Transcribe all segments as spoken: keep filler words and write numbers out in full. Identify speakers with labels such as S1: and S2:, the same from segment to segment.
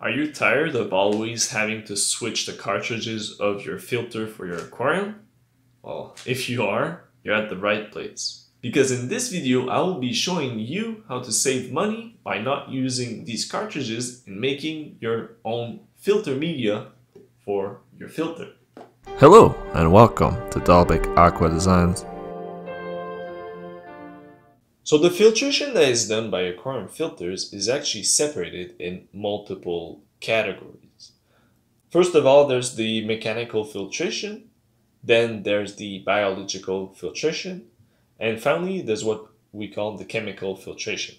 S1: Are you tired of always having to switch the cartridges of your filter for your aquarium? Well, if you are, you're at the right place. Because in this video, I will be showing you how to save money by not using these cartridges and making your own filter media for your filter.
S2: Hello and welcome to Dalbec Aqua Designs.
S1: So the filtration that is done by aquarium filters is actually separated in multiple categories. First of all, there's the mechanical filtration, then there's the biological filtration, and finally there's what we call the chemical filtration.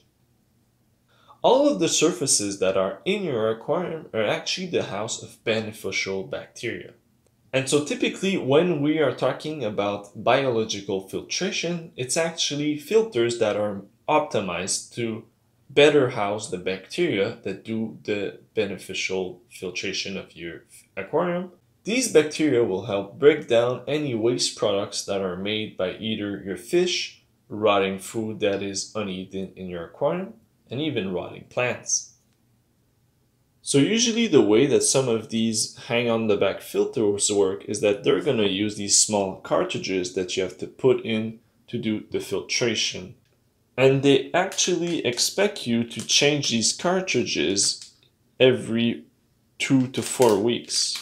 S1: All of the surfaces that are in your aquarium are actually the house of beneficial bacteria. And so typically when we are talking about biological filtration, it's actually filters that are optimized to better house the bacteria that do the beneficial filtration of your aquarium. These bacteria will help break down any waste products that are made by either your fish, rotting food that is uneaten in your aquarium, and even rotting plants. So usually the way that some of these hang on the back filters work is that they're going to use these small cartridges that you have to put in to do the filtration. And they actually expect you to change these cartridges every two to four weeks.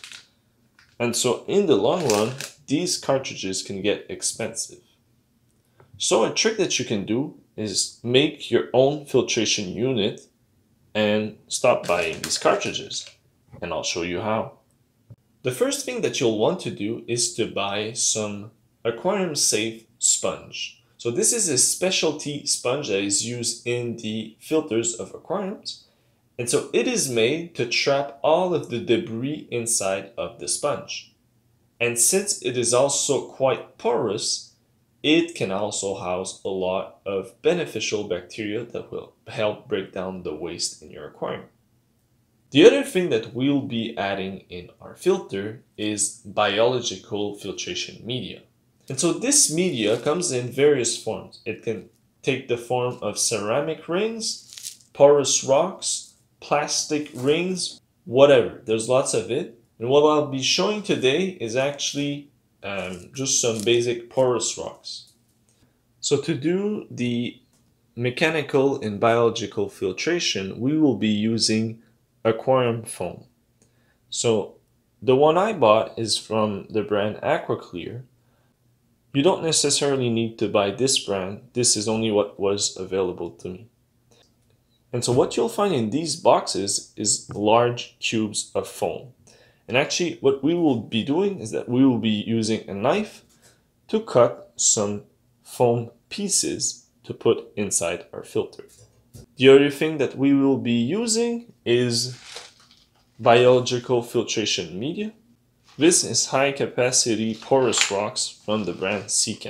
S1: And so in the long run, these cartridges can get expensive. So a trick that you can do is make your own filtration unit and stop buying these cartridges, and I'll show you how. The first thing that you'll want to do is to buy some aquarium safe sponge. So this is a specialty sponge that is used in the filters of aquariums, and so it is made to trap all of the debris inside of the sponge. And since it is also quite porous, it can also house a lot of beneficial bacteria that will help break down the waste in your aquarium. The other thing that we'll be adding in our filter is biological filtration media. And so this media comes in various forms. It can take the form of ceramic rings, porous rocks, plastic rings, whatever. There's lots of it. And what I'll be showing today is actually Um, just some basic porous rocks. So to do the mechanical and biological filtration, we will be using Aquarium Foam. So the one I bought is from the brand Aquaclear. You don't necessarily need to buy this brand. This is only what was available to me. And so what you'll find in these boxes is large cubes of foam. And actually what we will be doing is that we will be using a knife to cut some foam pieces to put inside our filter. The other thing that we will be using is biological filtration media. This is high capacity porous rocks from the brand Seachem.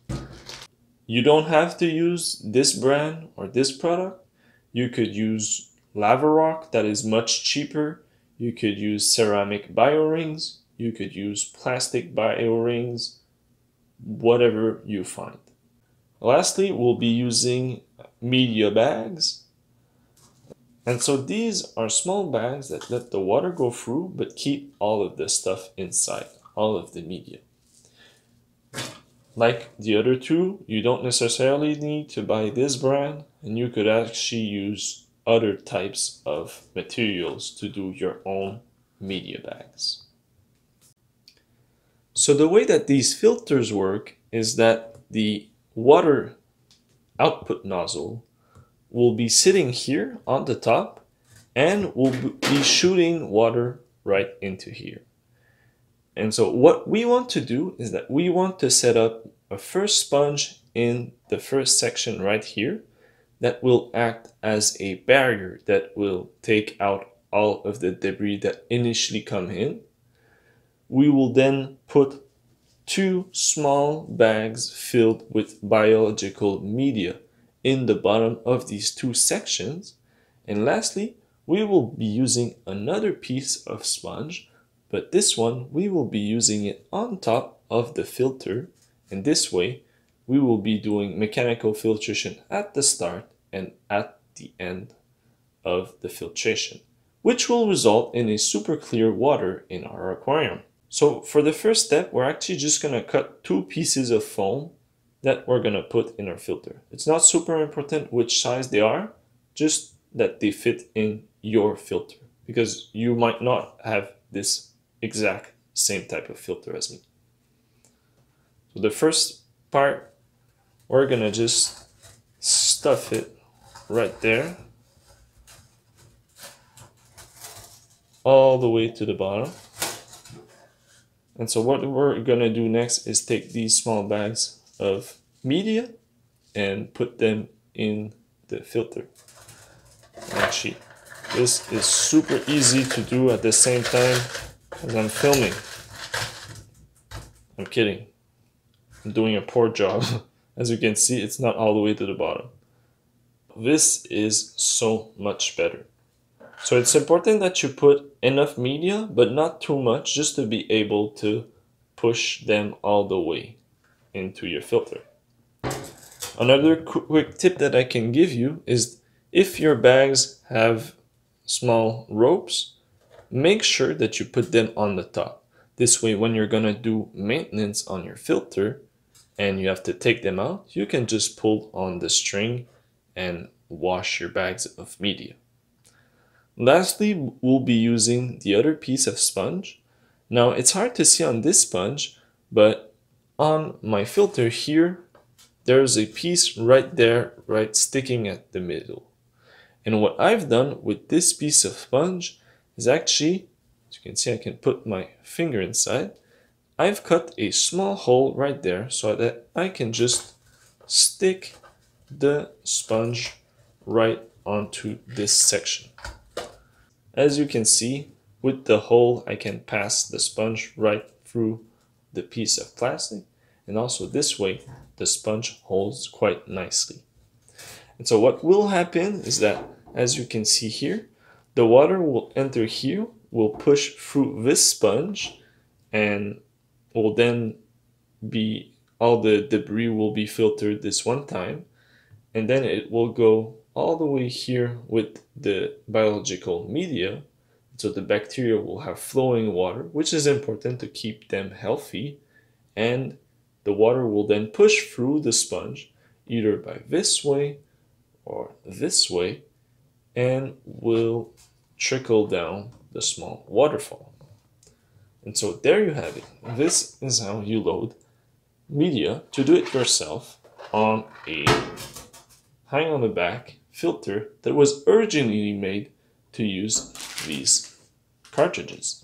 S1: You don't have to use this brand or this product. You could use lava rock that is much cheaper. You could use ceramic bio rings, you could use plastic bio rings, whatever you find. Lastly, we'll be using media bags. And so these are small bags that let the water go through but keep all of the stuff inside, all of the media. Like the other two, you don't necessarily need to buy this brand, and you could actually use other types of materials to do your own media bags. So the way that these filters work is that the water output nozzle will be sitting here on the top and will be shooting water right into here. And so what we want to do is that we want to set up a first sponge in the first section right here that will act as a barrier that will take out all of the debris that initially come in. We will then put two small bags filled with biological media in the bottom of these two sections. And lastly, we will be using another piece of sponge, but this one we will be using it on top of the filter, and this way we will be doing mechanical filtration at the start and at the end of the filtration. which will result in a super clear water in our aquarium. So for the first step, we're actually just going to cut two pieces of foam that we're going to put in our filter. It's not super important which size they are, just that they fit in your filter, because you might not have this exact same type of filter as me. So the first part, we're going to just stuff it right there, all the way to the bottom. And so what we're gonna do next is take these small bags of media and put them in the filter. Actually, this is super easy to do at the same time as I'm filming. I'm kidding. I'm doing a poor job. As you can see, it's not all the way to the bottom. This is so much better. So it's important that you put enough media, but not too much, just to be able to push them all the way into your filter. Another quick tip that I can give you is if your bags have small ropes, make sure that you put them on the top. This way, when you're gonna do maintenance on your filter and you have to take them out, you can just pull on the string and wash your bags of media. Lastly, we'll be using the other piece of sponge. Now, it's hard to see on this sponge, but on my filter here, there's a piece right there, right sticking at the middle. And what I've done with this piece of sponge is actually, as you can see, I can put my finger inside. I've cut a small hole right there so that I can just stick the sponge right onto this section. As you can see, with the hole, I can pass the sponge right through the piece of plastic, and also this way, the sponge holds quite nicely. And so what will happen is that, as you can see here, the water will enter here, will push through this sponge, and will then be, all the debris will be filtered this one time, and then it will go all the way here with the biological media. So the bacteria will have flowing water, which is important to keep them healthy, and the water will then push through the sponge either by this way or this way and will trickle down the small waterfall. And so there you have it. This is how you load media to do it yourself on a hang on the back filter that was originally made to use these cartridges.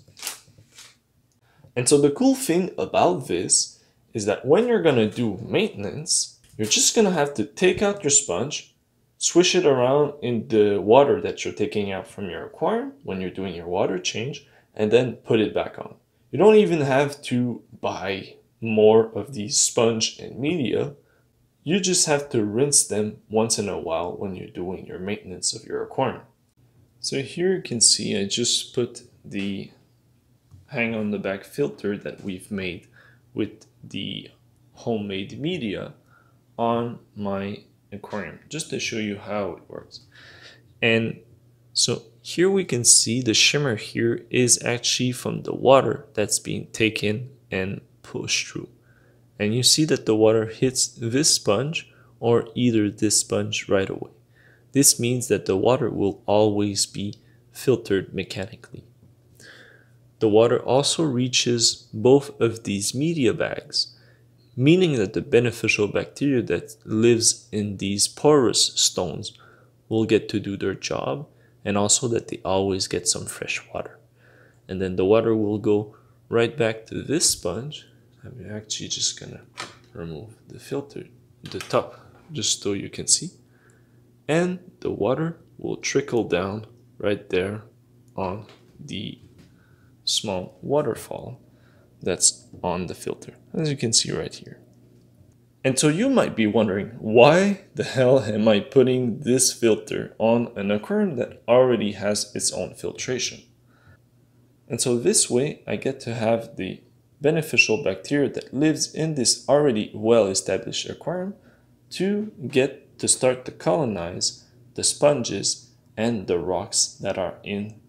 S1: And so the cool thing about this is that when you're gonna do maintenance, you're just gonna have to take out your sponge, swish it around in the water that you're taking out from your aquarium when you're doing your water change, and then put it back on. You don't even have to buy more of these sponge and media. You just have to rinse them once in a while when you're doing your maintenance of your aquarium. So here you can see I just put the hang on the back filter that we've made with the homemade media on my aquarium, just to show you how it works. And so here we can see the shimmer here is actually from the water that's being taken and pushed through. And you see that the water hits this sponge or either this sponge right away. This means that the water will always be filtered mechanically. The water also reaches both of these media bags, meaning that the beneficial bacteria that lives in these porous stones will get to do their job, and also that they always get some fresh water. And then the water will go right back to this sponge. I'm actually just gonna remove the filter, the top, just so you can see. And the water will trickle down right there on the small waterfall that's on the filter, as you can see right here. And so you might be wondering, why the hell am I putting this filter on an aquarium that already has its own filtration? And so this way I get to have the beneficial bacteria that lives in this already well-established aquarium to get to start to colonize the sponges and the rocks that are in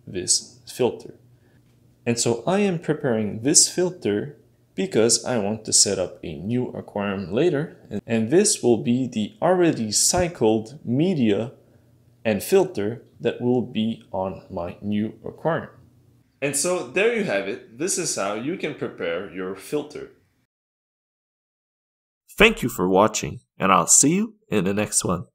S1: this filter. And so I am preparing this filter because I want to set up a new aquarium later, and this will be the already cycled media and filter that will be on my new aquarium. And so there you have it. This is how you can prepare your filter.
S2: Thank you for watching, and I'll see you in the next one.